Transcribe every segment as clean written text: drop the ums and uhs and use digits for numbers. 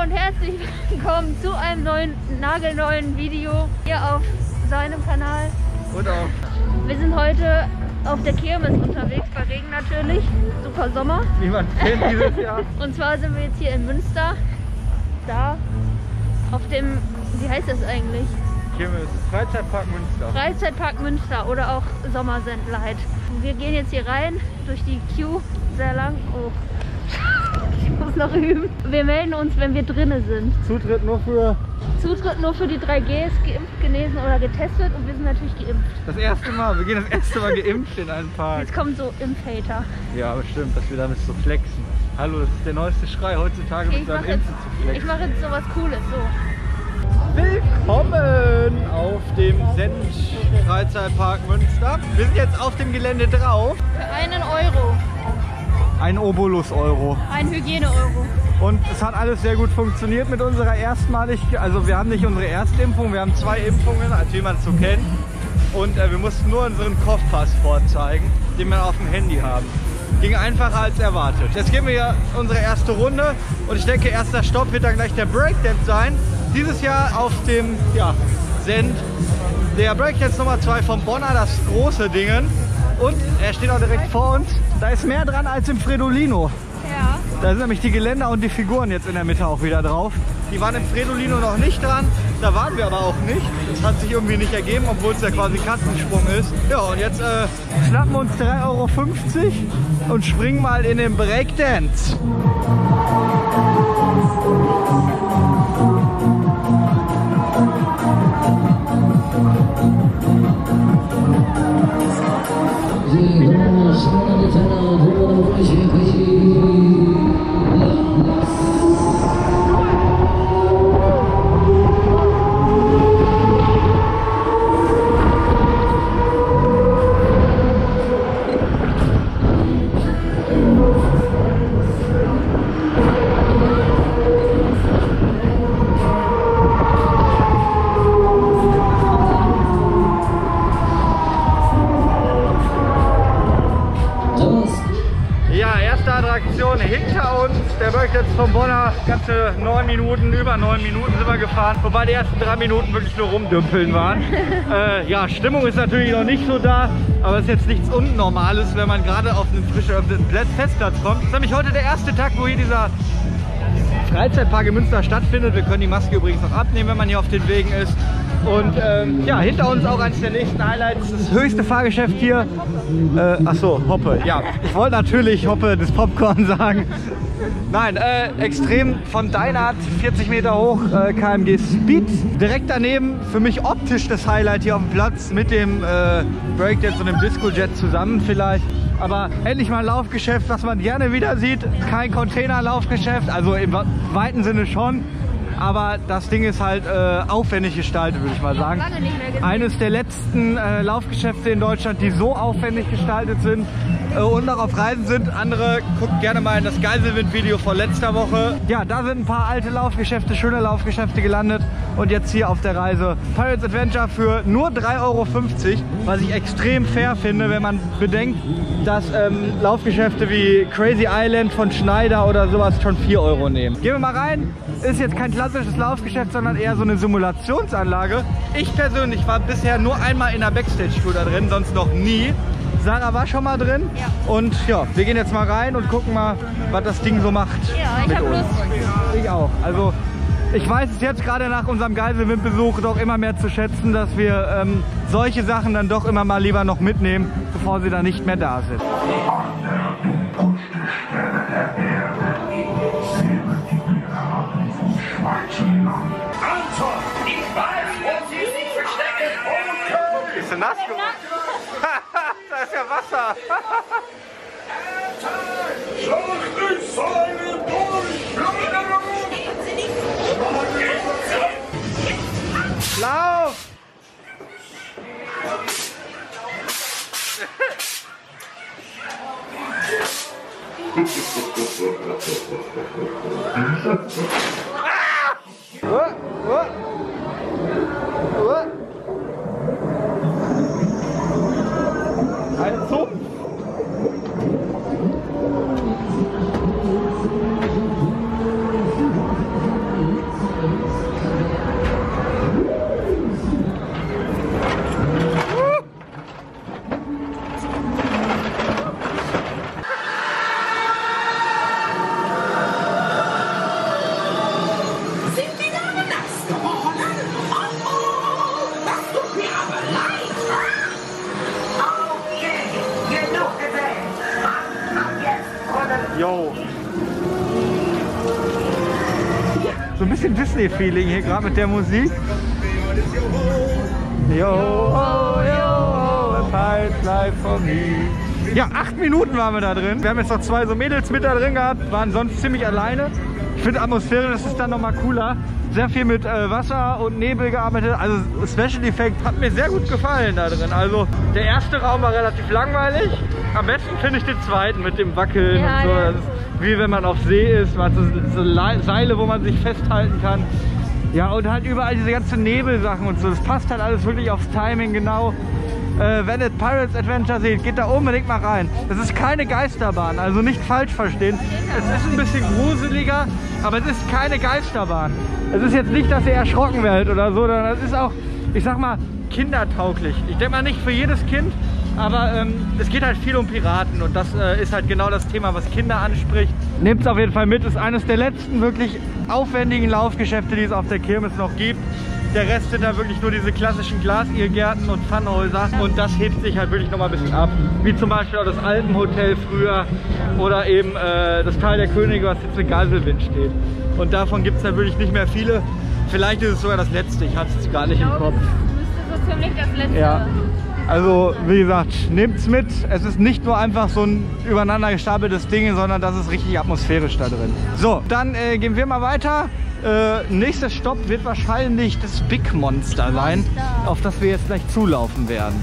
und herzlich willkommen zu einem nagelneuen Video hier auf seinem Kanal. Und auch. Wir sind heute auf der Kirmes unterwegs, bei Regen natürlich. Super Sommer. Wie man kennt dieses Jahr. Und zwar sind wir jetzt hier in Münster. Da auf dem, wie heißt das eigentlich? Kirmes, Freizeitpark Münster. Freizeitpark Münster oder auch Sommersendlight. Wir gehen jetzt hier rein durch die Queue, sehr lang. Oh. Ich muss noch üben. Wir melden uns, wenn wir drinnen sind. Zutritt nur für die 3Gs, geimpft, genesen oder getestet, und wir sind natürlich geimpft. das erste Mal. Wir gehen das erste Mal geimpft in einen Park. Jetzt kommt so Impfhater. Ja, bestimmt, dass wir damit so flexen. Hallo, das ist der neueste Schrei heutzutage, Okay, mit seinem Impfen zu flexen. ich mache jetzt sowas Cooles. So. Willkommen auf dem Freizeitpark Münster. Wir sind jetzt auf dem Gelände drauf. Für einen Euro. Ein Obolus-Euro. Ein Hygiene-Euro. Und es hat alles sehr gut funktioniert mit unserer also wir haben nicht unsere erste Impfung, wir haben 2 Impfungen, als wie man es so kennt. Und wir mussten nur unseren Kopfpass vorzeigen, den wir auf dem Handy haben. Ging einfacher als erwartet. Jetzt gehen wir ja unsere erste Runde und ich denke, erster Stopp wird dann gleich der Breakdance sein. Dieses Jahr auf dem Send der Breakdance Nummer 2 vom Bonner, das große Dingen. Und er steht auch direkt vor uns. Da ist mehr dran als im Fredolino. Ja. Da sind nämlich die Geländer und die Figuren jetzt in der Mitte auch wieder drauf. Die waren im Fredolino noch nicht dran, da waren wir aber auch nicht. Das hat sich irgendwie nicht ergeben, obwohl es ja quasi Katzensprung ist. Ja, und jetzt schnappen wir uns 3,50 Euro und springen mal in den Breakdance. Attraktion hinter uns, der Breakdance vom Bonner, ganze 9 Minuten, über 9 Minuten sind wir gefahren, wobei die ersten 3 Minuten wirklich nur rumdümpeln waren. Ja, Stimmung ist natürlich noch nicht so da, aber es ist jetzt nichts Unnormales, wenn man gerade auf einen frisch eröffneten Festplatz kommt. Das ist nämlich heute der erste Tag, wo hier dieser Freizeitpark in Münster stattfindet. Wir können die Maske übrigens noch abnehmen, wenn man hier auf den Wegen ist. Und ja, hinter uns auch eines der nächsten Highlights, das höchste Fahrgeschäft hier. Achso, Hoppe. Ja, ich wollte natürlich Hoppe des Popcorn sagen. Nein, extrem von Deinart, 40 Meter hoch, KMG Speed. Direkt daneben, für mich optisch das Highlight hier auf dem Platz mit dem Breakdance und dem Disco-Jet zusammen vielleicht. Aber endlich mal ein Laufgeschäft, was man gerne wieder sieht. Kein Container-Laufgeschäft, also im weiten Sinne schon. Aber das Ding ist halt aufwendig gestaltet, würde ich mal sagen. Lange nicht mehr gesehen. Eines der letzten Laufgeschäfte in Deutschland, die so aufwendig gestaltet sind und noch auf Reisen sind. Andere, guckt gerne mal in das Geiselwind-Video von letzter Woche. Ja, da sind ein paar alte Laufgeschäfte, schöne Laufgeschäfte gelandet. Und jetzt hier auf der Reise Pirates Adventure für nur 3,50 Euro, was ich extrem fair finde, wenn man bedenkt, dass Laufgeschäfte wie Crazy Island von Schneider oder sowas schon 4 Euro nehmen. Gehen wir mal rein. Ist jetzt kein klassisches Laufgeschäft, sondern eher so eine Simulationsanlage. Ich persönlich war bisher nur einmal in der Backstage-Tour da drin, sonst noch nie. Sarah war schon mal drin. Ja. Und ja, wir gehen jetzt mal rein und gucken mal, was das Ding so macht. Ja, ich habe Lust. Ich auch. Also ich weiß es jetzt gerade nach unserem Geiselwind-Besuch doch immer mehr zu schätzen, dass wir solche Sachen dann doch immer mal lieber noch mitnehmen, bevor sie dann nicht mehr da sind. Anton, ich weiß, wo Sie sich verstecken. Okay. Ist du nass geworden? Da ist ja Wasser. Schlacht ist eine Durchbleiderung. Lauf! Ein Zug. So ein bisschen Disney-Feeling hier gerade mit der Musik. Yo, oh, yo, oh, a pipe life for me. Ja, 8 Minuten waren wir da drin. Wir haben jetzt noch 2 so Mädels mit da drin gehabt, waren sonst ziemlich alleine. Ich finde Atmosphäre, das ist dann nochmal cooler. Sehr viel mit Wasser und Nebel gearbeitet. Also Special Effect hat mir sehr gut gefallen da drin. Also der erste Raum war relativ langweilig. Am besten finde ich den zweiten mit dem Wackeln und so. Das ist wie wenn man auf See ist. Man hat so Seile, wo man sich festhalten kann. Ja, und halt überall diese ganzen Nebelsachen und so. Das passt halt alles wirklich aufs Timing genau. Wenn ihr Pirates Adventure seht, geht da unbedingt mal rein. Das ist keine Geisterbahn, also nicht falsch verstehen. Es ist ein bisschen gruseliger, aber es ist keine Geisterbahn. Es ist jetzt nicht, dass ihr erschrocken werdet oder so, sondern es ist auch, ich sag mal, kindertauglich. Ich denke mal nicht für jedes Kind, aber es geht halt viel um Piraten und das ist halt genau das Thema, was Kinder anspricht. Nehmt es auf jeden Fall mit, ist eines der letzten wirklich aufwendigen Laufgeschäfte, die es auf der Kirmes noch gibt. Der Rest sind da wirklich nur diese klassischen Glasigiergärten und Pfannhäuser und das hebt sich halt wirklich nochmal ein bisschen ab. Wie zum Beispiel auch das Alpenhotel früher oder eben das Tal der Könige, was jetzt in Geiselwind steht. Und davon gibt es natürlich nicht mehr viele. Vielleicht ist es sogar das letzte, ich habe es jetzt gar nicht im Kopf. Das müsste so ziemlich das letzte. Ja. Also wie gesagt, nehmt es mit. Es ist nicht nur einfach so ein übereinander gestapeltes Ding, sondern das ist richtig atmosphärisch da drin. So, dann gehen wir mal weiter. Nächster Stopp wird wahrscheinlich das Big Monster sein, auf das wir jetzt gleich zulaufen werden.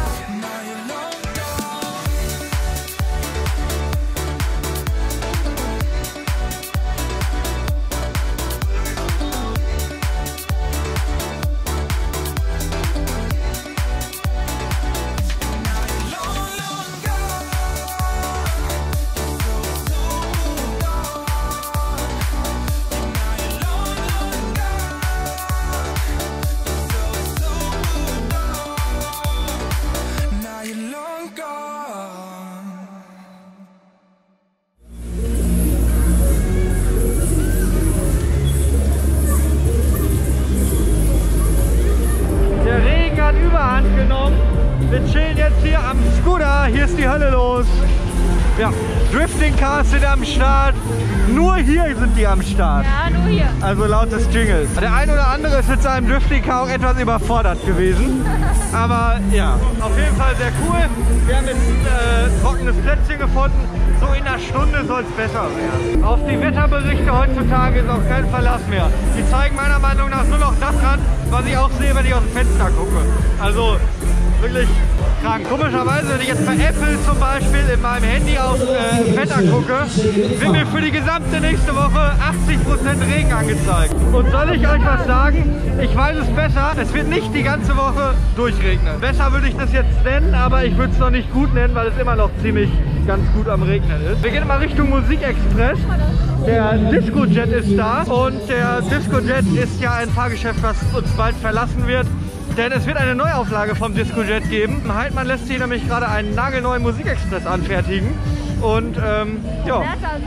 Überhand genommen. Wir chillen jetzt hier am Scooter. Hier ist die Hölle los. Ja, Drifting Cars sind am Start. Nur hier sind die am Start. Ja, nur hier. Also laut des Jingles. Der ein oder andere ist mit seinem Drifting Car auch etwas überfordert gewesen. Aber ja, auf jeden Fall sehr cool. Wir haben jetzt ein trockenes Plätzchen gefunden. So in einer Stunde soll es besser werden. Auf die Wetterberichte heutzutage ist auch kein Verlass mehr. Die zeigen meiner Meinung nach nur noch das an, was ich auch sehe, wenn ich aus dem Fenster gucke. Also wirklich krank. Komischerweise, wenn ich jetzt bei Apple zum Beispiel in meinem Handy auf Wetter gucke, wird mir für die gesamte nächste Woche 80% Regen angezeigt. Und soll ich euch was sagen? Ich weiß es besser. Es wird nicht die ganze Woche durchregnen. Besser würde ich das jetzt nennen, aber ich würde es noch nicht gut nennen, weil es immer noch ziemlich ganz gut am Regnen ist. Wir gehen mal Richtung Musikexpress. Der Disco Jet ist da und der Disco Jet ist ja ein Fahrgeschäft, was uns bald verlassen wird. Denn es wird eine Neuauflage vom Disco Jet geben. Heidmann lässt sich nämlich gerade einen nagelneuen Musikexpress anfertigen. Und ja.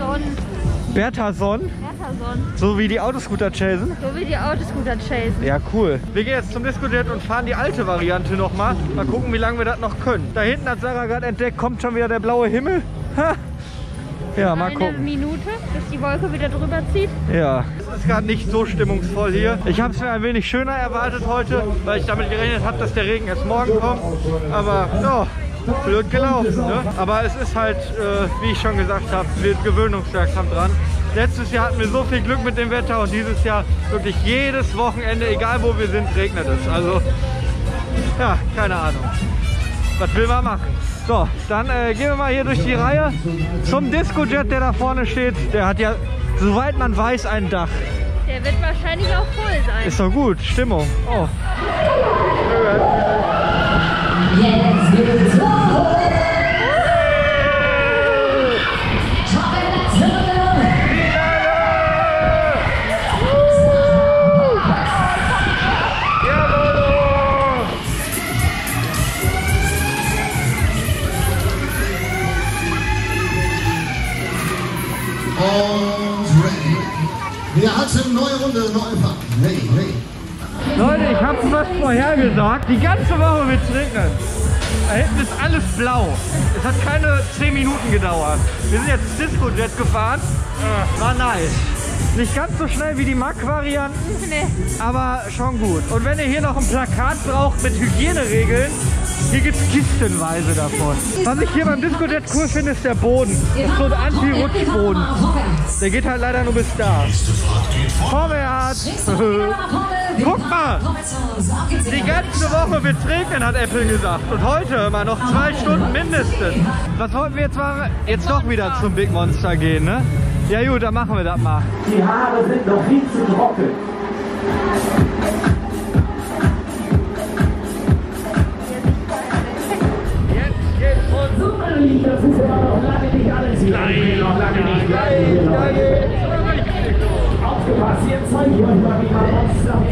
Bertha-Son. So wie die Autoscooter chasen. So wie die Autoscooter chasen. Ja, cool. Wir gehen jetzt zum Disco Jet und fahren die alte Variante nochmal. Mal gucken, wie lange wir das noch können. Da hinten hat Sarah gerade entdeckt, kommt schon wieder der blaue Himmel. Ha. Ja, mal gucken. Eine Minute, bis die Wolke wieder drüber zieht. Ja, es ist gerade nicht so stimmungsvoll hier. Ich habe es mir ein wenig schöner erwartet heute, weil ich damit gerechnet habe, dass der Regen erst morgen kommt. Aber ja, blöd gelaufen. Ne? Aber es ist halt, wie ich schon gesagt habe, wir gewöhnungswirksam dran. Letztes Jahr hatten wir so viel Glück mit dem Wetter und dieses Jahr wirklich jedes Wochenende, egal wo wir sind, regnet es. Also, ja, keine Ahnung. Was will man machen? So, dann gehen wir mal hier durch die Reihe zum Disco Jet, der da vorne steht. Der hat ja, soweit man weiß, ein Dach. Der wird wahrscheinlich auch voll sein. Ist doch gut, Stimmung. Oh. Jetzt geht's los! Und ready. Wir hatten neue Runde, neue Fahrt. Ready, ready. Leute, ich hab's was vorhergesagt. Die ganze Woche wird's regnen. Da hinten ist alles blau. Es hat keine 10 Minuten gedauert. Wir sind jetzt Disco Jet gefahren. War nice. Nicht ganz so schnell wie die Mack-Varianten, Nee. aber schon gut. Und wenn ihr hier noch ein Plakat braucht mit Hygieneregeln, hier gibt es kistenweise davon. Was ich hier beim Discojet cool finde, ist der Boden. Das ist so ein Anti-Rutschboden. Der geht halt leider nur bis da. Vorwärts! Guck mal! Die ganze Woche wird es regnen, hat Apple gesagt. Und heute immer noch 2 Stunden mindestens. Was wollten wir jetzt machen? Jetzt doch wieder zum Big Monster gehen, ne? Ja gut, dann machen wir das mal. Die Haare sind noch viel zu trocken. Jetzt geht's rund. Das ist aber noch lange nicht alles hier. Nein, noch lange nicht. Aufgepasst, jetzt zeige ich euch mal, wie man Monster.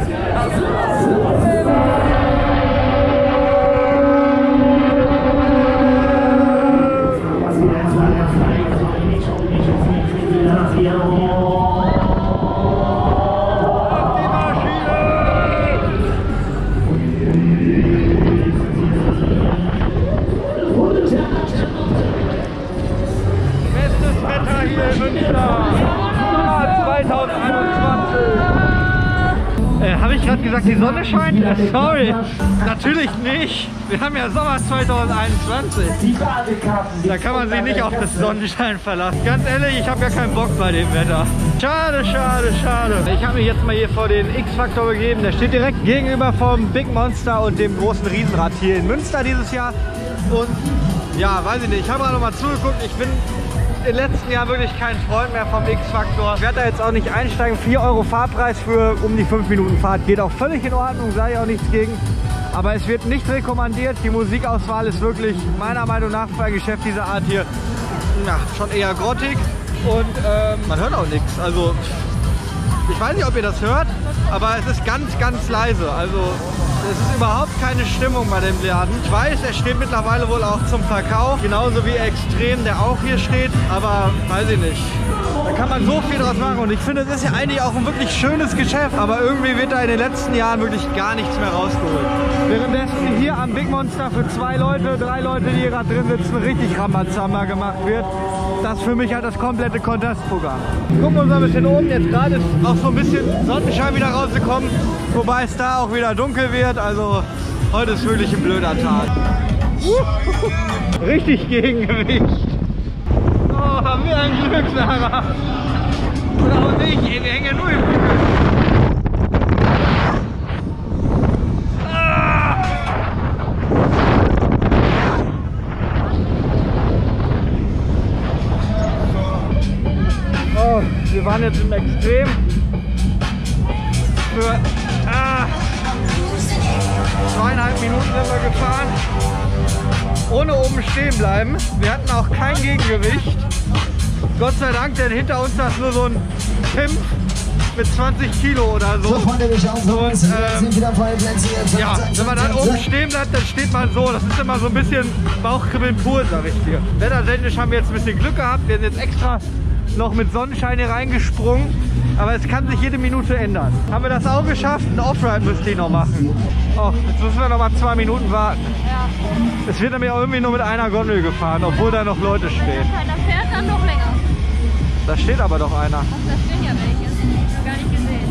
Bestes Wetter hier in Münster. 2021. Habe ich gerade gesagt, die Sonne scheint? Sorry, natürlich nicht. Wir haben ja Sommer 2021. Da kann man sich nicht auf das Sonnenschein verlassen. Ganz ehrlich, ich habe gar keinen Bock bei dem Wetter. Schade, schade, schade. Ich habe mich jetzt mal hier vor den X-Factor begeben. Der steht direkt gegenüber vom Big Monster und dem großen Riesenrad hier in Münster dieses Jahr. Und ja, weiß ich nicht, ich habe gerade noch mal zugeguckt. Ich bin im letzten Jahr wirklich kein Freund mehr vom X-Factor. Ich werde da jetzt auch nicht einsteigen. 4 Euro Fahrpreis für um die 5 Minuten Fahrt. Geht auch völlig in Ordnung, sage ich auch nichts gegen. Aber es wird nicht rekommandiert. Die Musikauswahl ist wirklich meiner Meinung nach für ein Geschäft dieser Art hier schon eher grottig. Und man hört auch nichts. Also ich weiß nicht, ob ihr das hört, aber es ist ganz, ganz leise. Also es ist überhaupt keine Stimmung bei dem Laden. Ich weiß, er steht mittlerweile wohl auch zum Verkauf, genauso wie Extrem, der auch hier steht, aber weiß ich nicht. Da kann man so viel draus machen und ich finde, es ist ja eigentlich auch ein wirklich schönes Geschäft, aber irgendwie wird da in den letzten Jahren wirklich gar nichts mehr rausgeholt. Währenddessen hier am Big Monster für 2 Leute, 3 Leute, die hier gerade drin sitzen, richtig Rambazamba gemacht wird. Das ist für mich halt das komplette Kontrastprogramm. Gucken wir uns mal ein bisschen oben. Jetzt gerade ist auch so ein bisschen Sonnenschein wieder rausgekommen, wobei es da auch wieder dunkel wird. Also heute ist wirklich ein blöder Tag. Richtig Gegengewicht. Oh, haben wir ein Glück, Sarah. Oder auch nicht, ey, wir hängen ja nur im Rücken. Oh, wir waren jetzt im Extrem. Für 2,5 Minuten sind wir gefahren. Ohne oben stehen bleiben. Wir hatten auch kein Gegengewicht. Gott sei Dank, denn hinter uns ist nur so ein Pimp mit 20 Kilo oder so. Und, ja, wenn man dann oben stehen bleibt, dann steht man so. Das ist immer so ein bisschen Bauchkribbeln pur, sag ich dir. Wettertechnisch haben wir jetzt ein bisschen Glück gehabt. Wir sind jetzt extra noch mit Sonnenschein hier reingesprungen. Aber es kann sich jede Minute ändern. Haben wir das auch geschafft? Ein Offride müsste ich noch machen. Oh, jetzt müssen wir noch mal 2 Minuten warten. Ja. Es wird nämlich auch irgendwie nur mit einer Gondel gefahren, obwohl da noch Leute stehen. Wenn keiner fährt, dann noch länger. Da steht aber doch einer. Ach, da stehen ja welche. Noch gar nicht gesehen.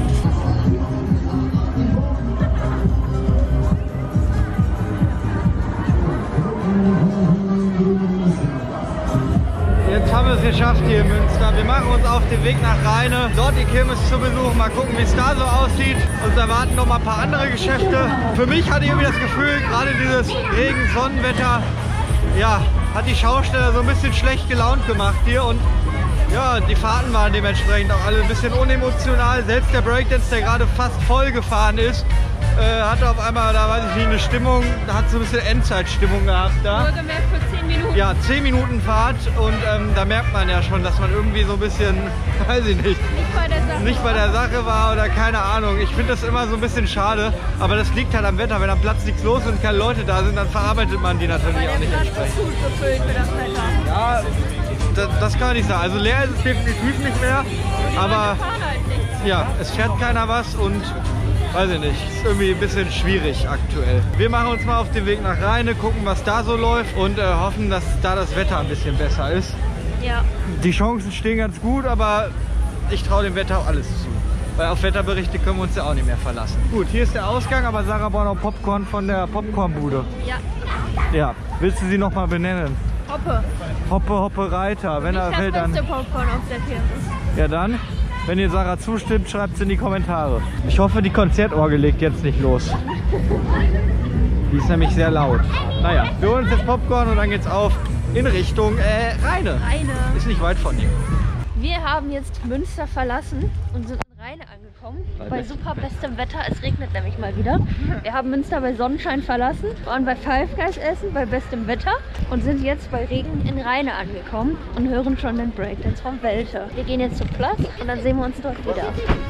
Jetzt haben wir es geschafft hier in Münster. Wir machen uns auf den Weg nach Rheine. Dort die Kirmes zu besuchen. Mal gucken, wie es da so aussieht. Uns erwarten noch mal ein paar andere Geschäfte. Für mich hatte ich irgendwie das Gefühl, gerade dieses Regen-Sonnenwetter, ja, hat die Schausteller so ein bisschen schlecht gelaunt gemacht hier. Und ja, die Fahrten waren dementsprechend auch alle ein bisschen unemotional. Selbst der Breakdance, der gerade fast voll gefahren ist, hatte auf einmal, da weiß ich nicht, eine Stimmung, da hat so ein bisschen Endzeitstimmung gehabt da. Wohlgemerkt für 10 Minuten. Ja, 10 Minuten Fahrt und da merkt man ja schon, dass man irgendwie so ein bisschen, weiß ich nicht, nicht bei der Sache war oder keine Ahnung. Ich finde das immer so ein bisschen schade, aber das liegt halt am Wetter. Wenn am Platz nichts los ist und keine Leute da sind, dann verarbeitet man die natürlich auch nicht entsprechend. Gut gefüllt für das Wetter. Ja, das kann man nicht sagen. Also leer ist es definitiv nicht mehr, aber ja, es fährt keiner was und weiß ich nicht, ist irgendwie ein bisschen schwierig aktuell. Wir machen uns mal auf den Weg nach Rheine, gucken, was da so läuft und hoffen, dass da das Wetter ein bisschen besser ist. Ja. Die Chancen stehen ganz gut, aber ich traue dem Wetter auch alles zu. Weil auf Wetterberichte können wir uns ja auch nicht mehr verlassen. Gut, hier ist der Ausgang, aber Sarah braucht noch Popcorn von der Popcornbude. Ja. Ja, willst du sie noch mal benennen? Hoppe. Hoppe, Hoppe, Reiter. Wenn er fällt, dann... Das beste Popcorn auf der Kirmes. Ja dann, wenn ihr Sarah zustimmt, schreibt es in die Kommentare. Ich hoffe, die Konzertorgel legt jetzt nicht los. Die ist nämlich sehr laut. Naja, wir holen uns jetzt Popcorn und dann geht's auf in Richtung Rheine. Ist nicht weit von hier. Wir haben jetzt Münster verlassen und sind in Rheine angekommen. Bei super bestem Wetter. Es regnet nämlich mal wieder. Wir haben Münster bei Sonnenschein verlassen, waren bei Five Guys essen, bei bestem Wetter und sind jetzt bei Regen in Rheine angekommen und hören schon den Breakdance von Welte. Wir gehen jetzt zum Platz und dann sehen wir uns dort wieder.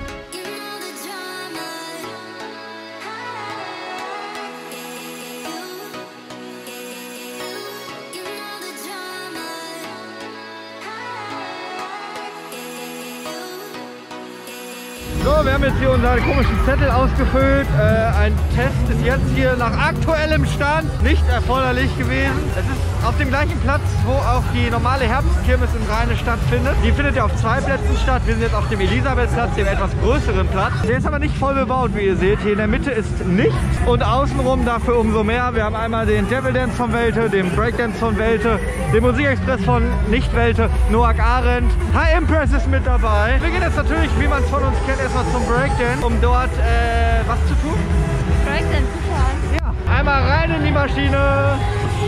So, wir haben jetzt hier unseren komischen Zettel ausgefüllt. Ein Test ist jetzt hier nach aktuellem Stand nicht erforderlich gewesen. Es ist auf dem gleichen Platz, wo auch die normale Herbstkirmes in Rheine stattfindet. Die findet ja auf 2 Plätzen statt. Wir sind jetzt auf dem Elisabethplatz, dem etwas größeren Platz. Der ist aber nicht voll bebaut, wie ihr seht. Hier in der Mitte ist nichts und außenrum dafür umso mehr. Wir haben einmal den Devil Dance von Welte, den Breakdance von Welte, den Musikexpress von Nicht-Welte, Noak Arendt. High Impress ist mit dabei. Wir gehen jetzt natürlich, wie man es von uns kennt, erstmal zum Breakdance, um dort was zu tun? Breakdance fahren. Ja, einmal rein in die Maschine.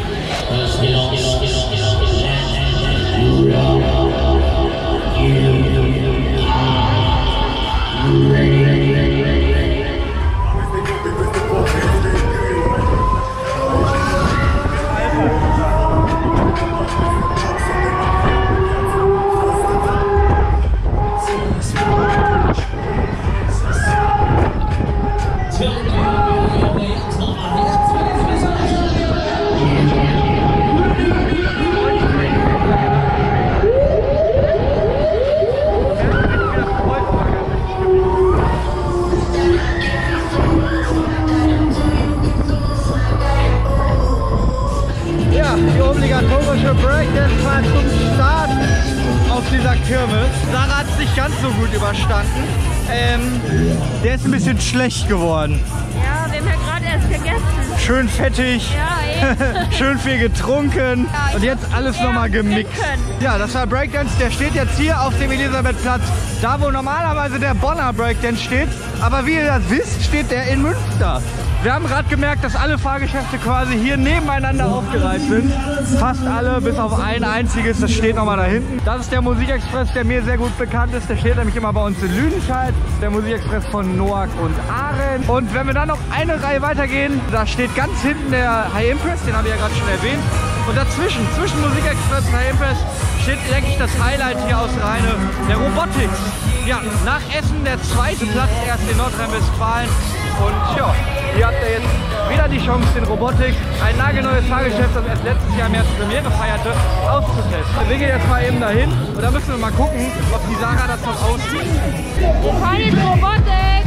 Die obligatorische Breakdance-Fahrt zum Start auf dieser Kirmes. Sarah hat es nicht ganz so gut überstanden. Der ist ein bisschen schlecht geworden. Ja, wir haben ja gerade erst gegessen. Schön fettig, Ja, eben. schön viel getrunken Ja, und jetzt alles nochmal gemixt. Ja, das war Breakdance, der steht jetzt hier auf dem Elisabethplatz, da wo normalerweise der Bonner Breakdance steht. Aber wie ihr das wisst, steht der in Münster. Wir haben gerade gemerkt, dass alle Fahrgeschäfte quasi hier nebeneinander aufgereiht sind. Fast alle, bis auf ein einziges, das steht nochmal da hinten. Das ist der Musikexpress, der mir sehr gut bekannt ist. Der steht nämlich immer bei uns in Lüdenscheid. Der Musikexpress von Noak und Arendt. Und wenn wir dann noch eine Reihe weitergehen, da steht ganz hinten der High Impress, den habe ich ja gerade schon erwähnt. Und dazwischen, zwischen Musikexpress und High Impress, steht, denke ich, das Highlight hier aus Rheine, der Robotics. Ja, nach Essen der zweite Platz erst in Nordrhein-Westfalen. Und ja, hier habt ihr jetzt wieder die Chance, den Robotics, ein nagelneues Fahrgeschäft, das erst letztes Jahr im März Premiere feierte, auszutesten. Wir gehen jetzt mal eben dahin und da müssen wir mal gucken, ob die Sarah das noch aussieht. Wir fahren jetzt Robotik.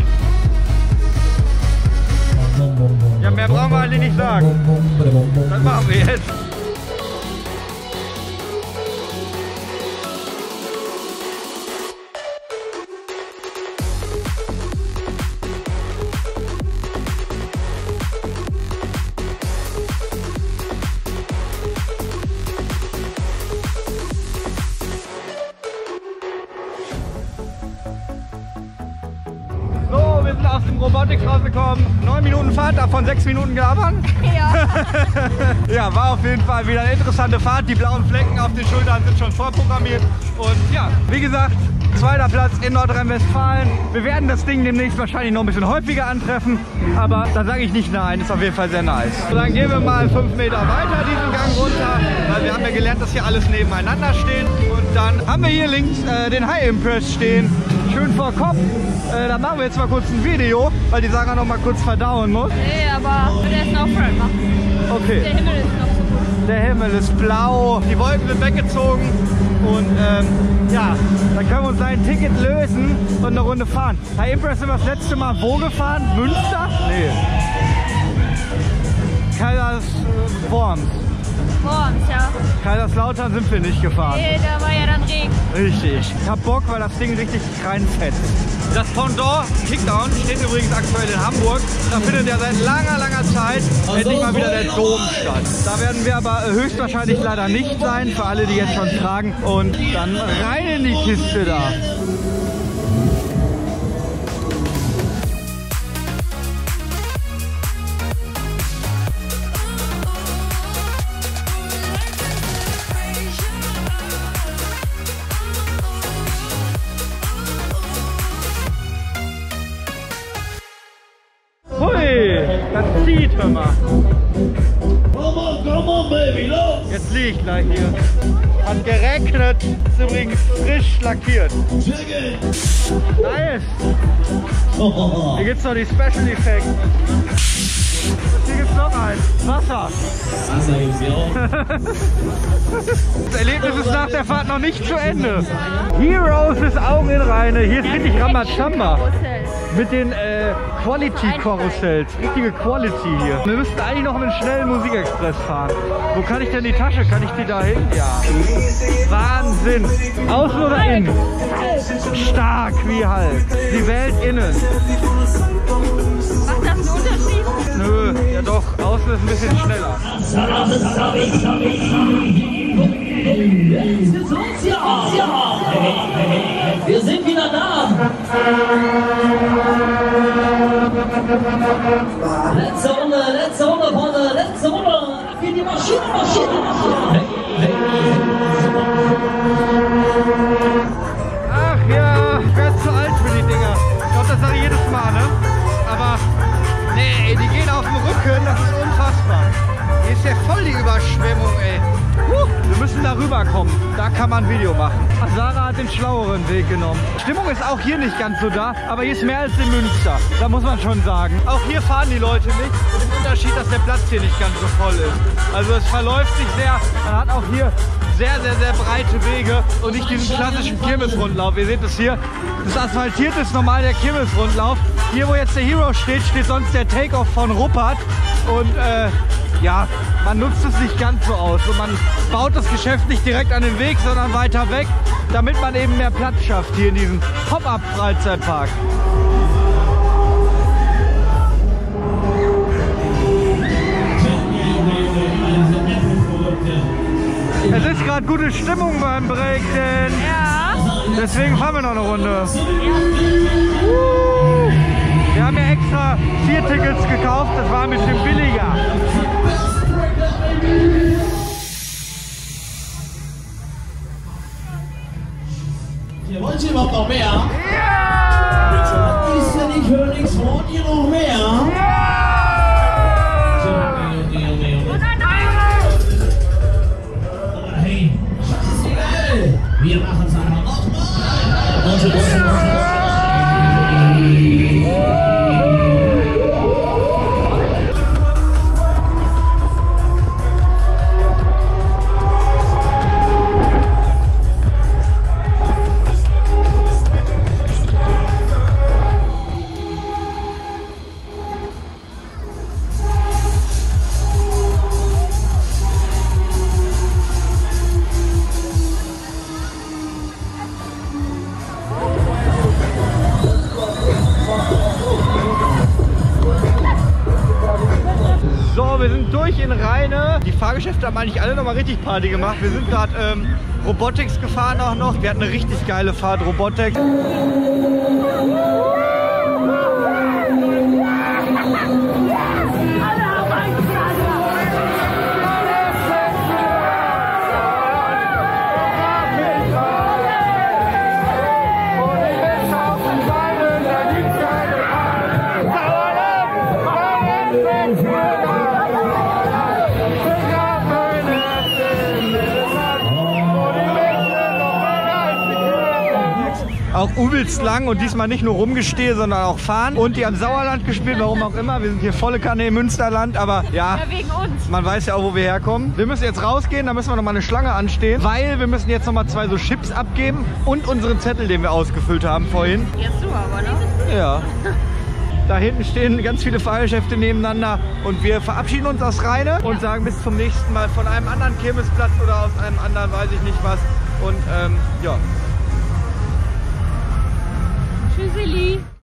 Ja, mehr brauchen wir eigentlich nicht sagen. Das machen wir jetzt. Wir sind aus dem Robotics rausgekommen. 9 Minuten Fahrt, davon 6 Minuten gelabern. Ja. Ja, war auf jeden Fall wieder eine interessante Fahrt. Die blauen Flecken auf den Schultern sind schon vorprogrammiert. Und ja, wie gesagt, zweiter Platz in Nordrhein-Westfalen. Wir werden das Ding demnächst wahrscheinlich noch ein bisschen häufiger antreffen. Aber da sage ich nicht nein, ist auf jeden Fall sehr nice. Und dann gehen wir mal 5 Meter weiter diesen Gang runter. Weil wir haben ja gelernt, dass hier alles nebeneinander steht. Und dann haben wir hier links den High Impress stehen. Schön vor Kopf. Da machen wir jetzt mal kurz ein Video, weil die Sarah noch mal kurz verdauen muss. Nee, aber wir werden erst Offroad machen. Okay. Der Himmel ist noch so gut. Der Himmel ist blau, die Wolken sind weggezogen und ja, dann können wir uns ein Ticket lösen und eine Runde fahren. High Impress sind wir das letzte Mal wo gefahren? Münster? Nee. Kaisersform. Worms, ja. Kaiserslautern sind wir nicht gefahren. Nee, da war ja dann Regen. Richtig. Ich hab Bock, weil das Ding richtig reinfetzt. Das Pendant Kickdown steht übrigens aktuell in Hamburg. Da findet ja seit langer Zeit endlich mal wieder der Dom statt. Da werden wir aber höchstwahrscheinlich leider nicht sein, für alle, die jetzt schon fragen. Und dann rein in die Kiste da. Das zieht, hör mal. Come on, baby, los! Jetzt liege ich gleich hier. Hat geregnet, ist übrigens frisch lackiert. Nice! Hier gibt's noch die Special Effects. Hier gibt's noch eins. Wasser. Wasser gibt's hier auch. Das Erlebnis ist nach der Fahrt noch nicht zu Ende. Heroes ist Augen in Reine. Hier ist richtig Ramazamba. Mit den Quality-Karussells. Richtige Quality hier. Wir müssten eigentlich noch mit einem schnellen Musikexpress fahren. Wo kann ich denn die Tasche? Kann ich die da hin? Ja. Wahnsinn. Außen oder innen? Stark wie Hulk. Die Welt innen. Macht das einen Unterschied? Nö, ja doch. Außen ist ein bisschen schneller. Wir sind wieder da! Letzte Runde, Freunde, letzte Runde! Ab geht die Maschine! Ach ja, ich werde zu alt für die Dinger. Ich glaube, das sage ich jedes Mal, ne? Aber, nee, die gehen auf dem Rücken, das ist unfassbar. Hier ist ja voll die Überschwemmung, ey. Wir müssen da rüberkommen, da kann man ein Video machen. Sarah hat den schlaueren Weg genommen. Stimmung ist auch hier nicht ganz so da, aber hier ist mehr als in Münster. Da muss man schon sagen. Auch hier fahren die Leute nicht, mit dem Unterschied, dass der Platz hier nicht ganz so voll ist. Also es verläuft sich sehr, man hat auch hier sehr breite Wege und nicht diesen klassischen Kirmesrundlauf. Ihr seht es hier, das asphaltiert ist normal der Kirmesrundlauf. Hier, wo jetzt der Hero steht, steht sonst der Take-Off von Ruppert. Und ja, man nutzt es nicht ganz so aus. Und man baut das Geschäft nicht direkt an den Weg, sondern weiter weg, damit man eben mehr Platz schafft hier in diesem Pop-Up-Freizeitpark. Es ist gerade gute Stimmung beim Breakdance. Ja. Deswegen fahren wir noch eine Runde. Wir haben ja extra 4 Tickets gekauft, das war ein bisschen billiger. Wollt ihr überhaupt noch mehr? Ja! Ist denn ich höre nichts, wollt ihr noch mehr? Ja! Hey, scheißegal! Wir machen es einfach nochmal! Wir sind durch in Rheine. Die Fahrgeschäfte haben eigentlich alle nochmal richtig Party gemacht. Wir sind gerade Robotics gefahren auch noch. Wir hatten eine richtig geile Fahrt Robotics. Auch übelst lang und diesmal nicht nur rumgestehe, sondern auch fahren. Und die haben Sauerland gespielt, warum auch immer. Wir sind hier volle Kanne im Münsterland, aber ja, wegen uns. Man weiß ja auch, wo wir herkommen. Wir müssen jetzt rausgehen, da müssen wir noch mal eine Schlange anstehen, weil wir müssen jetzt noch mal 2 so Chips abgeben und unseren Zettel, den wir ausgefüllt haben vorhin. Jetzt du aber, ne? Ja. Da hinten stehen ganz viele Fahrgeschäfte nebeneinander und wir verabschieden uns aus Rheine und sagen bis zum nächsten Mal von einem anderen Kirmesplatz oder aus einem anderen, weiß ich nicht was. Und ja. Tschüsseli.